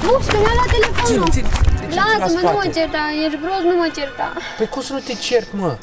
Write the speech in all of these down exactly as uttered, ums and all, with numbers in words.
Bușcă, mi-a luat telefonul. Ține, ține. Lasă-mă, nu mă certa, ești prost, nu mă certa. Păi cum să nu te cert, mă?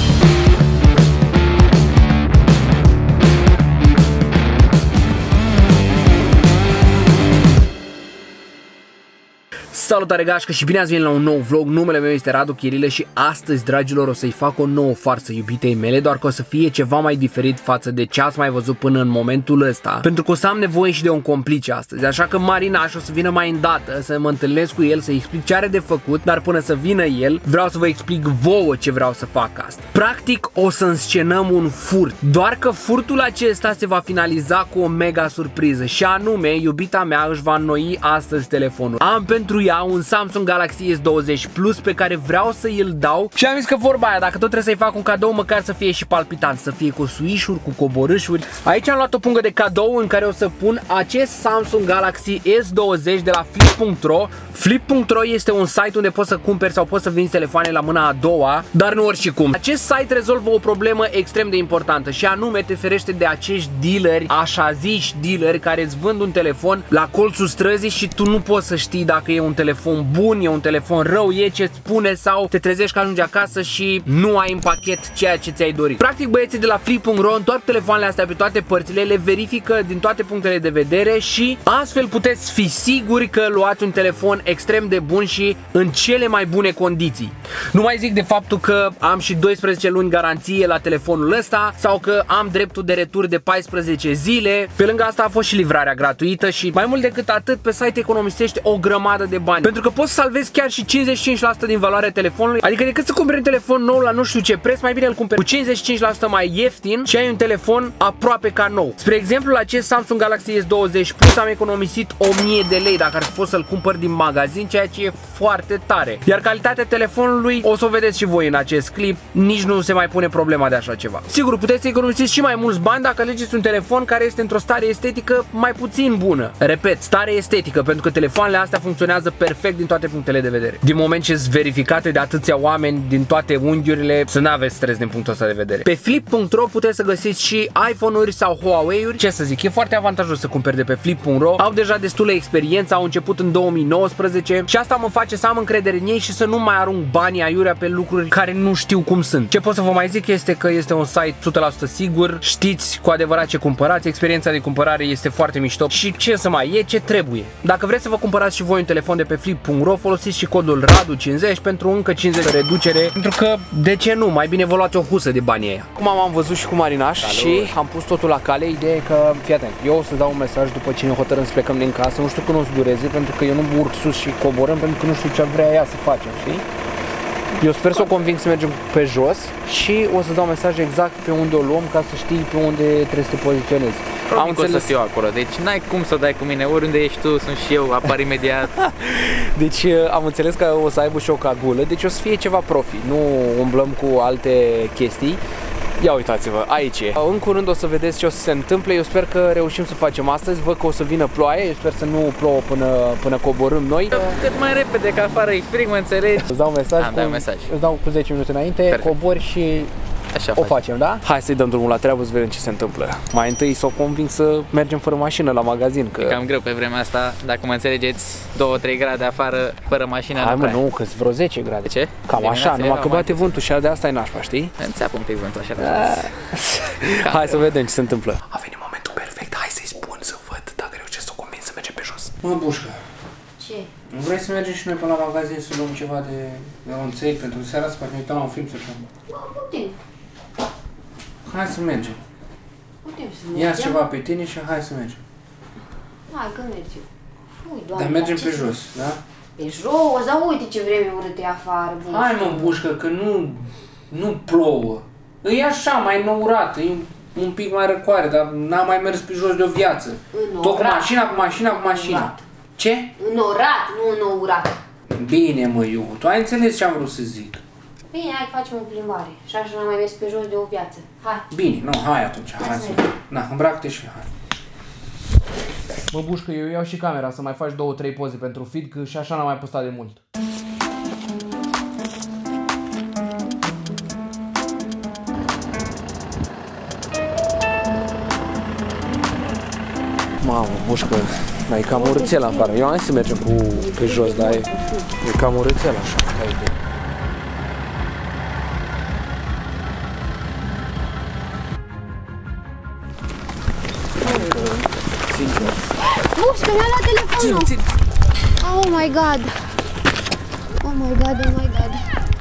Salutare gașcă și bine ați venit la un nou vlog. Numele meu este Radu Chirilă și astăzi, dragilor, o să-i fac o nouă farsă iubitei mele, doar că o să fie ceva mai diferit față de ce ați mai văzut până în momentul ăsta, pentru că o să am nevoie și de un complice astăzi, așa că Marinaș o să vină mai îndată să mă întâlnesc cu el, să-i explic ce are de făcut, dar până să vină el, vreau să vă explic vouă ce vreau să fac astăzi. Practic, o să înscenăm un furt, doar că furtul acesta se va finaliza cu o mega surpriză și anume, iubita mea își va înnoi astăzi telefonul. Am pentru ea un Samsung Galaxy S douăzeci Plus pe care vreau să îl dau și am zis că vorba aia, dacă tot trebuie să-i fac un cadou, măcar să fie și palpitant, să fie cu suișuri, cu coborâșuri. Aici am luat o pungă de cadou în care o să pun acest Samsung Galaxy S douăzeci de la flip punct ro. flip punct ro este un site unde poți să cumperi sau poți să vinzi telefoane la mâna a doua, dar nu oricum. Acest site rezolvă o problemă extrem de importantă și anume te ferește de acești dealeri, așa ziși dealeri, care îți vând un telefon la colțul străzii și tu nu poți să știi dacă e un telefon bun, e un telefon rău, e ce-ți spune sau te trezești că ajungi acasă și nu ai în pachet ceea ce ți-ai dorit. Practic, băieții de la flip punct ro întorc telefoanele astea pe toate părțile, le verifică din toate punctele de vedere și astfel puteți fi siguri că luați un telefon extrem de bun și în cele mai bune condiții. Nu mai zic de faptul că am și doisprezece luni garanție la telefonul ăsta sau că am dreptul de retur de paisprezece zile. Pe lângă asta a fost și livrarea gratuită și mai mult decât atât, pe site economisești o grămadă de bani. Pentru că poți să salvezi chiar și cincizeci și cinci la sută din valoarea telefonului. Adică decât să cumperi un telefon nou la nu știu ce preț, mai bine îl cumperi cu cincizeci și cinci la sută mai ieftin și ai un telefon aproape ca nou. Spre exemplu, la acest Samsung Galaxy S douăzeci Plus am economisit o mie de lei dacă ar fi fost să-l cumpăr din magazin, ceea ce e foarte tare. Iar calitatea telefonului o să o vedeți și voi în acest clip, nici nu se mai pune problema de așa ceva. Sigur, puteți să economisiți și mai mulți bani dacă alegeți un telefon care este într-o stare estetică mai puțin bună. Repet, stare estetică, pentru că telefoanele astea funcționează perfect din toate punctele de vedere. Din moment ce sunt verificate de atâția oameni din toate unghiurile, să n-aveți stres din punctul ăsta de vedere. Pe flip punct ro puteți să găsiți și iPhone-uri sau Huawei-uri. Ce să zic, e foarte avantajos să cumperi de pe flip punct ro. Au deja destulă experiență, au început în două mii nouăsprezece și asta mă face să am încredere în ei și să nu mai arunc banii aiurea pe lucruri care nu știu cum sunt. Ce pot să vă mai zic este că este un site o sută la sută sigur, știți cu adevărat ce cumpărați, experiența de cumpărare este foarte mișto și ce să mai e, ce trebuie. Dacă vreți să vă cumpărați și voi un telefon de pe flip punct ro, folosiți și codul Radu cincizeci pentru încă cincizeci de reducere, pentru că de ce nu, mai bine vă luați o husă de banii aia. Acum am văzut și cu Marinaș. Salut. Și am pus totul la cale. Ideea e că, fii atent, eu o să dau un mesaj după ce ne hotărâm să plecăm din casă, nu știu când o să dureze, pentru că eu nu urc sus și coborăm, pentru că nu știu ce vrea ea să facem, știi? Eu sper să o conving să mergem pe jos și o să dau mesaj exact pe unde o luăm ca să știi pe unde trebuie să te poziționezi. Am înțeles să fiu acolo, deci n-ai cum să dai cu mine, oriunde ești tu, sunt și eu, apar imediat. Deci am înțeles că o să aibă și o cagulă, deci o să fie ceva profi, nu umblăm cu alte chestii. Ia uitați-vă, aici e. În curând o să vedeți ce o să se întâmple. Eu sper că reușim să facem astăzi. Văd că o să vină ploaie. Eu sper să nu plouă până, până coborâm noi. Cât mai repede, că afară e frig, mă înțelegi? Îți dau mesaj, Am, cu, dau mesaj. Îți dau cu zece minute înainte, perfect. Cobori și așa o faci. facem, da? Hai să-i dăm drumul la treabă să vedem ce se întâmplă. Mai întâi să o conving să mergem fără mașină la magazin. Că... E cam greu pe vremea asta, dacă mă înțelegeți, două trei grade afară, fără mașină. Hai nu mă, prea. nu, că-s vreo zece grade. De ce? Cam așa, numai că bate vântul și de asta e nașpa, știi? Înțeapă un pic vântul așa. Hai să vedem ce se întâmplă. A venit momentul perfect, hai să-i spun să văd dacă reușesc să o conving să mergem pe jos. Mă, Bușcă. Ce? Nu vrei să mergem și noi până la magazin să luăm ceva de, de ronței pentru seara asta, ne uităm la un film să facem? Putem. Hai să mergem. Putem să mergem. Ia-ți ceva pe tine și hai să mergem. Hai că mergem. Ui, Doamne, dar mergem pe jos, da? Pe jos? Dar uite ce vreme urâtă e afară, Bușcă. Hai mă, Bușcă, că nu, nu plouă. E așa, mai nourat, e un pic mai răcoare, dar n-am mai mers pe jos de o viață. Tot cu mașina, cu mașina, cu mașina. Ce? Înorat, nu înourat. Bine, mă, Iubu, tu ai înțeles ce am vrut să zic. Bine, hai că facem o plimbare. Și așa n-am mai mers pe jos de o viață. Hai. Bine, nu, hai atunci, hai, hai să vedem. Na, îmbracă-te și hai. Mă, Bușcă, eu iau și camera să mai faci două, trei poze pentru feed, că și așa n-am mai postat de mult. Mamă, Bușcă, Da, e cam urâțel afară. Eu am zis să mergem cu pe jos, dar e, e cam urâțel așa. Ups, că mi-a luat telefonul! Ține, ține. Oh my god! Oh my god, oh my god!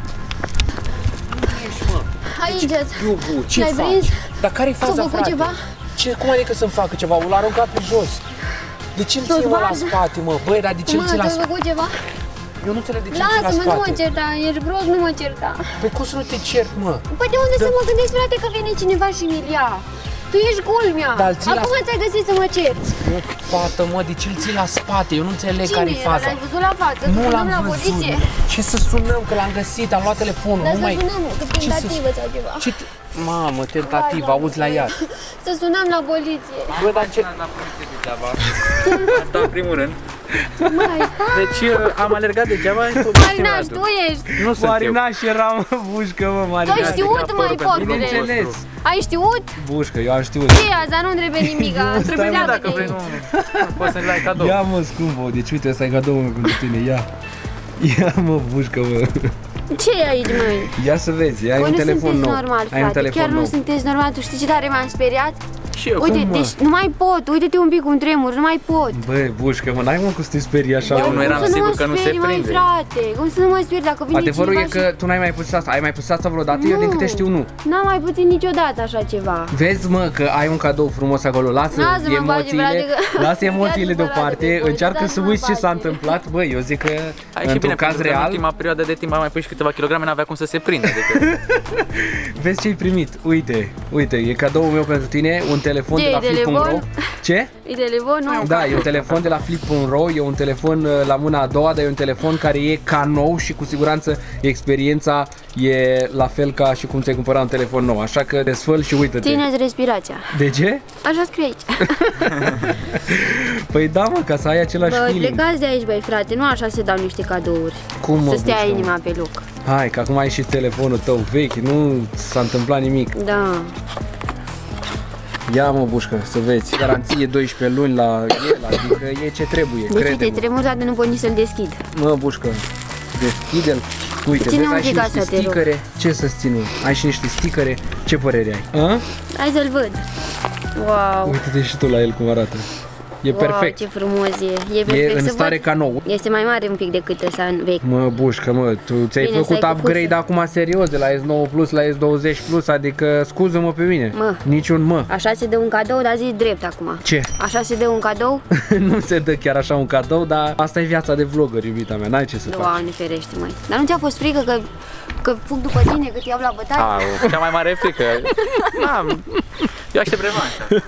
Aici, Iubu, ce l-ai faci? prins? Dar care-i faza, S-a făcut frate? ceva? Ce, cum adică să-mi facă ceva? L-a aruncat pe jos. De ce-l Tot ții mă la bag. spate, mă? Băi, dar de ce-l Mă, ții la tu ai spate? făcut ceva? Eu nu înțeleg de ce-l ții la Lasă-mă, nu mă spate. certa, ești prost, nu mă certa. Păi cum să nu te cert, mă? Păi de unde să mă gândesc, frate, că vine cineva și mi-l ia? Tu ești culmea. Dar îl ții la- Acum ți-ai găsit să mă cerți. Mă, fată, mă, de ce-l ții la spate? Eu nu înțeleg Cine care-i era? faza. L-ai văzut la față? Nu Să l-am sunăm la văzut. poliție? Ce să sunăm? Că l-am găsit, am luat telefonul. Dar Nu să mai... sunăm, că Ce să- tentativă sau ceva. Ce te... Mamă, tentativă, auzi la ea. Să sunăm la poliție. Bă, dar ce... La poliție degeaba. Asta în primul rând. Mai, Deci am alergat degeaba și tu Marinaș, tu ești. Nu sunt eu. Marinaș era, mă, Bușcă, mă, Tu ai Marinaș. știut, mai pentru porcule. Bineînțeles. Ai știut? Bușcă, eu am știut. Ce azi, dar nu trebuie nimic. Trebuie Nu, leagă dacă de vrei, aici. nu, nu poți să-mi dai cadou. Ia, mă, scumpă, deci uite, ăsta e cadou, mă, pentru tine, ia. Ia, mă, Bușcă, mă. Ce e aici, măi? Ia să vezi, ai Voi un nu telefon sunteți nou. normal, Ai un frate. telefon Chiar nu nou. sunteți normal. Tu știi ce tare m-am speriat? Și eu. Uite, Cum, mă? deci nu mai pot. Uite-te un pic cum tremur, nu mai pot. Bă, Bușcă, mă, n-ai mă cum să te sperii așa. Eu mă. nu eram Cum să sigur mă că nu se speri, măi, prinde. frate? Cum să nu mă speri dacă vine Adevărul e cineva că tu n-ai mai pus asta. Ai mai pus asta vreodată? Eu din câte știu, nu. N-am mai puțin niciodată așa ceva. Vezi, mă, că ai un cadou frumos acolo. Lasă Lasă-mă, emoțiile, bage, frate, lasă că- emoțiile Ia-ți-mă, deoparte. frate, Încearcă să dați-mă, uiți ce s-a bage. întâmplat. Bă, eu zic că Ai și într-un bine, caz pentru că în real, ultima perioadă de timp am mai pus și câteva kilograme, n-avea cum să se prindă. Adică, vezi ce ai primit. Uite, uite, e cadoul meu pentru tine, un telefon Ce, de la e flip punct ro. telefon? Ce? E telefon, nu? Da, e un telefon de la flip punct ro, e un telefon uh, la mâna a doua, dar e un telefon care e ca nou și cu siguranță experiența e la fel ca și cum ți-ai cumpărat un telefon nou. Așa că desfăl și uită-te. Țineți respirația. De ce? Așa scrie aici. Păi da, mă, ca să ai același Bă, feeling. plecați de aici, băi, frate. Nu așa se dau niște cadouri. Cum, mă, Să stea Bușcă, mă? inima pe loc. Hai, că acum ai și telefonul tău vechi, nu s-a întâmplat nimic. Da. Ia, mă, Bușcă, să vezi. Garanție doisprezece luni la el, adică e ce trebuie, Deci uite, crede-mă. tremur, dar nu pot nici să-l deschid. Mă, Bușcă, deschide-l. Uite, Ține vezi, un ai și pic niște asta, te rog. sticăre. Ce să-ți țin? Ai și niște sticăre. Ce părere ai? A? Hai să-l văd. Wow. Uite-te și tu la el cum arată. E Wow, perfect. ce frumos e. E perfect. E în Să stare văd. ca nou. Este mai mare un pic decât ăsta în vechi. Mă, Bușcă, mă, tu ți-ai Bine, făcut stai cu upgrade cusă. acum serios, de la S nouă Plus la S douăzeci Plus, adică scuză-mă pe mine. Mă. Niciun mă. Așa se dă un cadou, dar zi drept acum. Ce? Așa se dă un cadou? Nu se dă chiar așa un cadou, dar asta e viața de vlogger, iubita mea, n-ai ce să faci. Doamne ferește, măi. Dar nu ți-a fost frică că, că fug după tine, că te iau la bătaie? a, cea mai mare frică. N-am. Eu aștept revanșa.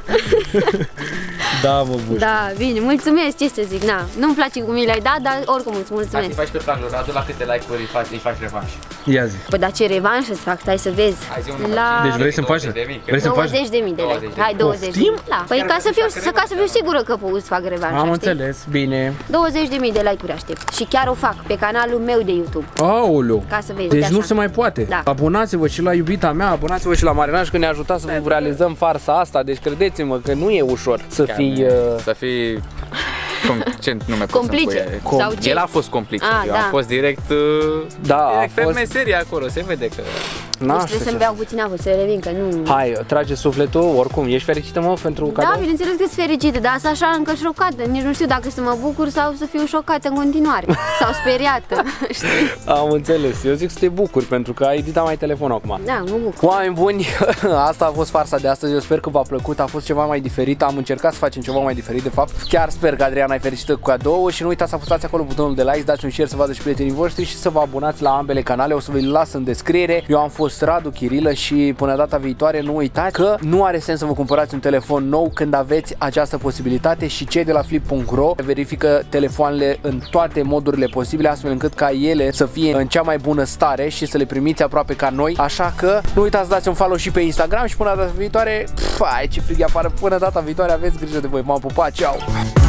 Da, mă, Bușcă. Da, bine, mulțumesc, ce să zic, na. Nu-mi place cum mi l-ai dat, dar oricum îți Hai să mulțumesc. faci pe plan, Radu, la câte like-uri îi faci, îi faci revanș. Ia zi. Păi, dar ce revanșă îți fac, stai să vezi. Hai zi un număr. La Deci vrei să-mi faci? douăzeci de mii, Vrei să-mi faci? douăzeci de mii de lei. douăzeci de mii. Hai, douăzeci de mii. Da. Păi Chiar ca să fiu, dacă să, ca să fiu revanșa. sigură că îți fac revanșa, Am știi? înțeles, bine. douăzeci de mii de like-uri aștept. Și chiar o fac pe canalul meu de YouTube. Aoleu. Ca să vezi, Deci uite nu așa. se mai poate. Da. Abonați-vă și la iubita mea, abonați-vă și la Marinaș că ne-a ajutat să realizăm farsa asta. Deci credeți-mă că nu e ușor să Chiar fii... nu. uh, Să fii... Com, ce nume poți să-mi Complice. pui? Com- Sau ce? El a fost complice, Ah, eu da. am fost direct, uh, Da, a direct pe fost- meserie acolo, se vede că... Na, Deci trebuie să-mi beau puțin apă, să revin, că nu... Hai, trage sufletul, oricum, ești fericită, mă, pentru Da, cadou? bineînțeles că sunt fericită, dar sunt așa încă șocată. Nici nu știu dacă să mă bucur sau să fiu șocată în continuare. Sau speriată, știi? Am înțeles, eu zic să te bucuri pentru că ai editat mai telefonul acum. Da, mă bucur. Oameni buni, asta a fost farsa de astăzi, eu sper că v-a plăcut, a fost ceva mai diferit, am încercat să facem ceva mai diferit de fapt. Chiar sper că Adriana e fericită cu cadou și nu uitați să apăsați acolo butonul de like, dați un share să vadă și prietenii voștri și să vă abonați la ambele canale, o să vi-l las în descriere. Eu am fost Radu Chirilă și până data viitoare nu uitați că nu are sens să vă cumpărați un telefon nou când aveți această posibilitate și cei de la flip punct ro verifică telefoanele în toate modurile posibile astfel încât ca ele să fie în cea mai bună stare și să le primiți aproape ca noi, așa că nu uitați să dați un follow și pe Instagram și până data viitoare, pf, ai ce frig afară, până data viitoare aveți grijă de voi, m-am pupat, ceau!